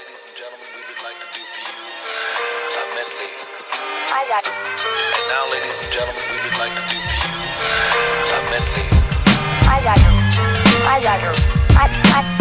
ladies and gentlemen, we would like to do for you a medley. I got it. And now, ladies and gentlemen, we would like to do for you a medley. I got it. I got it. I